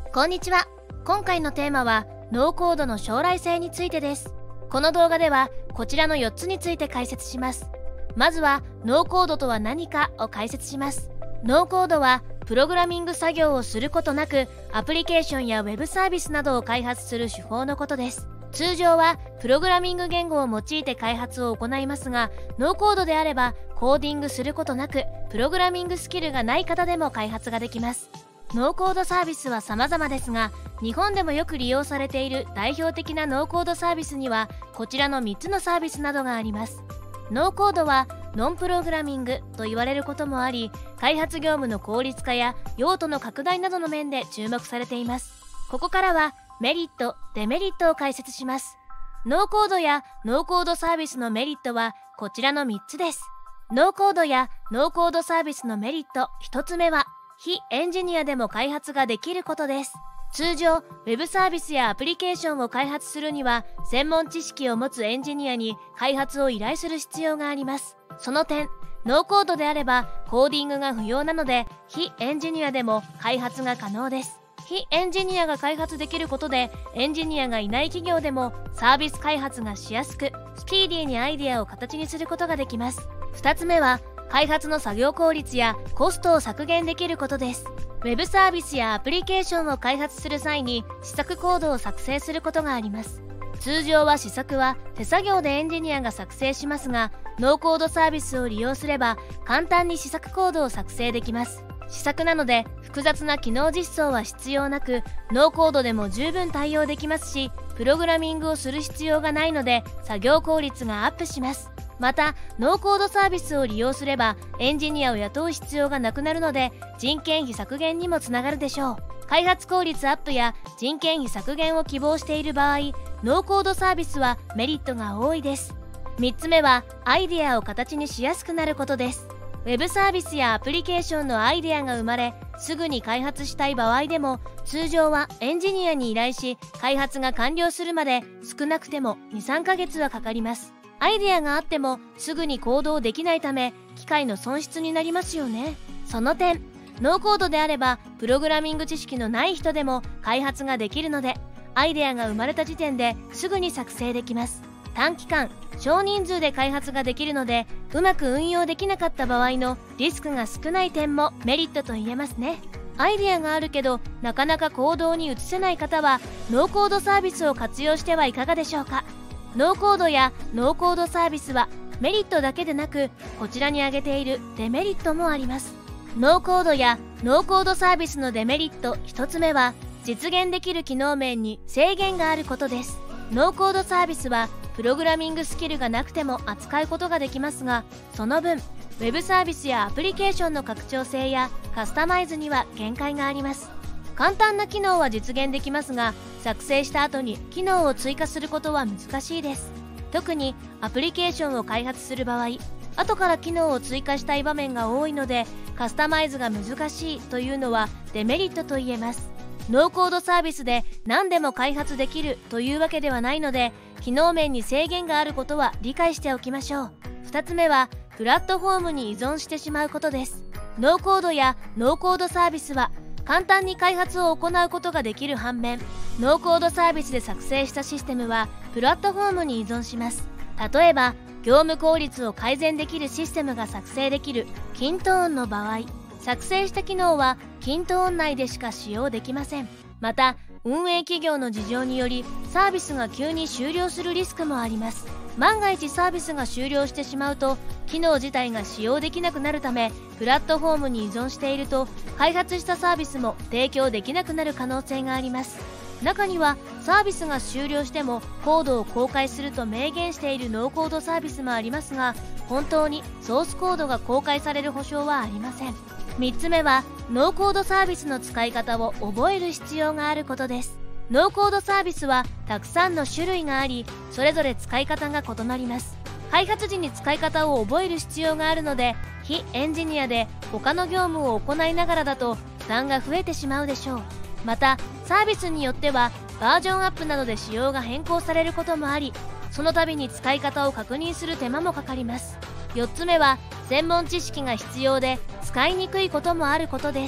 こんにちは。今回のテーマはノーコードの将来性についてです。この動画ではこちらの4つについて解説します。まずはノーコードとは何かを解説します。ノーコードはプログラミング作業をすることなくアプリケーションやウェブサービスなどを開発する手法のことです。通常はプログラミング言語を用いて開発を行いますが、ノーコードであればコーディングすることなくプログラミングスキルがない方でも開発ができます。ノーコードサービスは様々ですが、日本でもよく利用されている代表的なノーコードサービスにはこちらの3つのサービスなどがあります。ノーコードはノンプログラミングと言われることもあり、開発業務の効率化や用途の拡大などの面で注目されています。ここからはメリット、デメリットを解説します。ノーコードやノーコードサービスのメリットはこちらの3つです。ノーコードやノーコードサービスのメリット1つ目は、非エンジニアでも開発ができることです。通常、ウェブサービスやアプリケーションを開発するには、専門知識を持つエンジニアに開発を依頼する必要があります。その点、ノーコードであればコーディングが不要なので、非エンジニアでも開発が可能です。非エンジニアが開発できることで、エンジニアがいない企業でもサービス開発がしやすく、スピーディーにアイデアを形にすることができます。2つ目は、開発の作業効率やコストを削減できることです。ウェブサービスやアプリケーションを開発する際に試作コードを作成することがあります。通常は試作は手作業でエンジニアが作成しますが、ノーコードサービスを利用すれば簡単に試作コードを作成できます。試作なので複雑な機能実装は必要なく、ノーコードでも十分対応できますし、プログラミングをする必要がないので作業効率がアップします。また、ノーコードサービスを利用すればエンジニアを雇う必要がなくなるので、人件費削減にもつながるでしょう。開発効率アップや人件費削減を希望している場合、ノーコードサービスはメリットが多いです。3つ目は、アイデアを形にしやすくなることです。ウェブサービスやアプリケーションのアイデアが生まれ、すぐに開発したい場合でも、通常はエンジニアに依頼し、開発が完了するまで少なくても 2,3 ヶ月はかかります。アイデアがあってもすぐに行動できないため、機械の損失になりますよね。その点、ノーコードであればプログラミング知識のない人でも開発ができるので、アイデアが生まれた時点ですぐに作成できます。短期間、少人数で開発ができるので、うまく運用できなかった場合のリスクが少ない点もメリットと言えますね。アイデアがあるけどなかなか行動に移せない方は、ノーコードサービスを活用してはいかがでしょうか。ノーコードやノーコードサービスはメリットだけでなく、こちらに挙げているデメリットもあります。ノーコードやノーコードサービスのデメリット1つ目は、実現できる機能面に制限があることです。ノーコードサービスはプログラミングスキルがなくても扱うことができますが、その分ウェブサービスやアプリケーションの拡張性やカスタマイズには限界があります。簡単な機能は実現できますが、作成した後に機能を追加することは難しいです。特にアプリケーションを開発する場合、後から機能を追加したい場面が多いので、カスタマイズが難しいというのはデメリットと言えます。ノーコードサービスで何でも開発できるというわけではないので、機能面に制限があることは理解しておきましょう。2つ目は、プラットフォームに依存してしまうことです。ノーコードやノーコードサービスは簡単に開発を行うことができる反面、ノーコードサービスで作成したシステムはプラットフォームに依存します。例えば、業務効率を改善できるシステムが作成できるキントーンの場合、作成した機能はキントーン内でしか使用できません。また、運営企業の事情によりサービスが急に終了するリスクもあります。万が一サービスが終了してしまうと、機能自体が使用できなくなるため、プラットフォームに依存していると開発したサービスも提供できなくなる可能性があります。中にはサービスが終了してもコードを公開すると明言しているノーコードサービスもありますが、本当にソースコードが公開される保証はありません。3つ目は、ノーコードサービスの使い方を覚える必要があることです。ノーコードサービスはたくさんの種類があり、それぞれ使い方が異なります。開発時に使い方を覚える必要があるので、非エンジニアで他の業務を行いながらだと負担が増えてしまうでしょう。また、サービスによってはバージョンアップなどで仕様が変更されることもあり、その度に使い方を確認する手間もかかります。4つ目は、専門知識が必要で使いにくいこともあることです。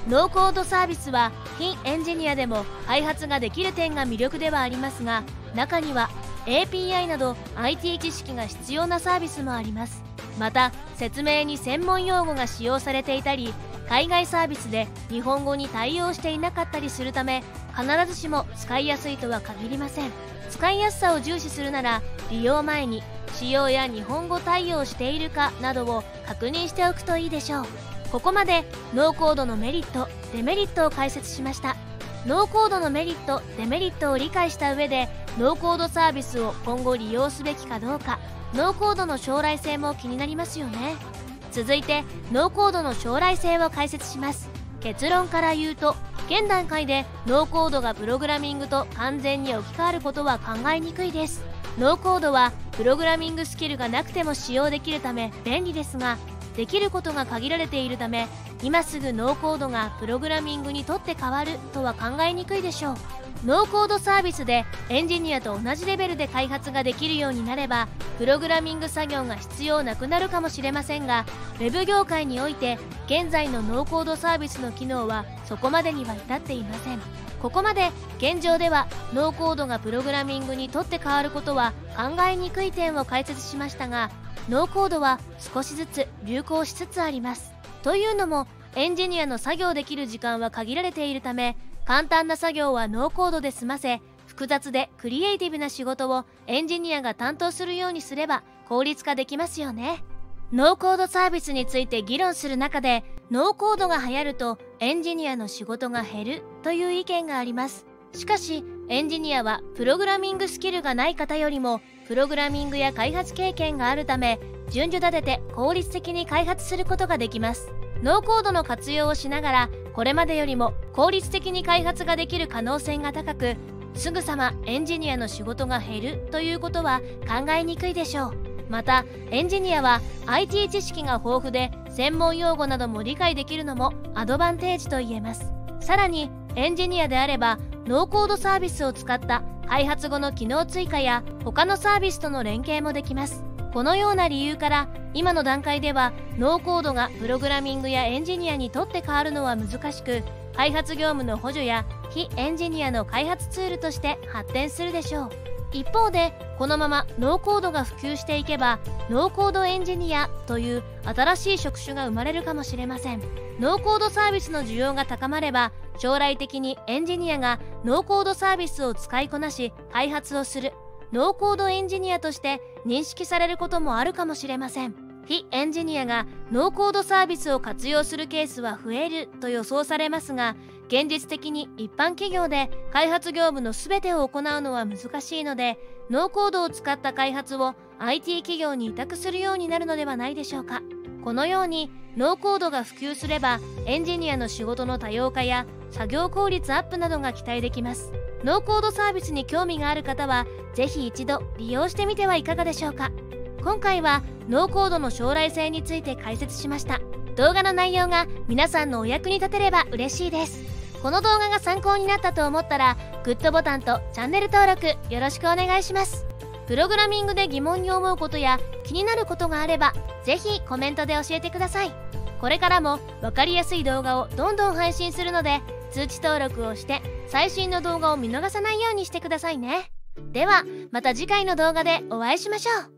ノーコードサービスは非エンジニアでも開発ができる点が魅力ではありますが、中には API など IT 知識が必要なサービスもあります。また説明に専門用語が使用されていたり、海外サービスで日本語に対応していなかったりするため、必ずしも使いやすいとは限りません。使いやすさを重視するなら、利用前に仕様や日本語対応しているかなどを確認しておくといいでしょう。ここまでノーコードのメリット・デメリットを解説しました。ノーコードのメリット・デメリットを理解した上で、ノーコードサービスを今後利用すべきかどうか、ノーコードの将来性も気になりますよね。続いてノーコードの将来性を解説します。結論から言うと、現段階でノーコードがプログラミングと完全に置き換わることは考えにくいです。ノーコードはプログラミングスキルがなくても使用できるため便利ですが、できることが限られているため、今すぐノーコードがプログラミングにとって変わるとは考えにくいでしょう。ノーコードサービスでエンジニアと同じレベルで開発ができるようになれば、プログラミング作業が必要なくなるかもしれませんが、ウェブ業界において現在のノーコードサービスの機能はそこまでには至っていません。ここまで現状ではノーコードがプログラミングにとって変わることは考えにくい点を解説しましたが、ノーコードは少しずつ流行しつつあります。というのも、エンジニアの作業できる時間は限られているため、簡単な作業はノーコードで済ませ、複雑でクリエイティブな仕事をエンジニアが担当するようにすれば効率化できますよね。ノーコードサービスについて議論する中で、ノーコードが流行るとエンジニアの仕事が減るという意見があります。しかしエンジニアはプログラミングスキルがない方よりもプログラミングや開発経験があるため、順序立てて効率的に開発することができます。ノーコードの活用をしながら、これまでよりも効率的に開発ができる可能性が高く、すぐさまエンジニアの仕事が減るということは考えにくいでしょう。またエンジニアは IT 知識が豊富で、専門用語なども理解できるのもアドバンテージと言えます。さらにエンジニアであれば、ノーコードサービスを使った開発後の機能追加や他のサービスとの連携もできます。このような理由から、今の段階ではノーコードがプログラミングやエンジニアにとって変わるのは難しく、開発業務の補助や非エンジニアの開発ツールとして発展するでしょう。一方で、このままノーコードが普及していけば、ノーコードエンジニアという新しい職種が生まれるかもしれません。ノーコードサービスの需要が高まれば、将来的にエンジニアがノーコードサービスを使いこなし開発をするノーコードエンジニアとして認識されることもあるかもしれません。非エンジニアがノーコードサービスを活用するケースは増えると予想されますが、現実的に一般企業で開発業務の全てを行うのは難しいので、ノーコードを使った開発を IT 企業に委託するようになるのではないでしょうか。このようにノーコードが普及すれば、エンジニアの仕事の多様化や作業効率アップなどが期待できます。ノーコードサービスに興味がある方は、ぜひ一度利用してみてはいかがでしょうか。今回はノーコードの将来性について解説しました。動画の内容が皆さんのお役に立てれば嬉しいです。この動画が参考になったと思ったら、グッドボタンとチャンネル登録よろしくお願いします。プログラミングで疑問に思うことや気になることがあれば、ぜひコメントで教えてください。これからも分かりやすい動画をどんどん配信するので、通知登録をして最新の動画を見逃さないようにしてくださいね。ではまた次回の動画でお会いしましょう。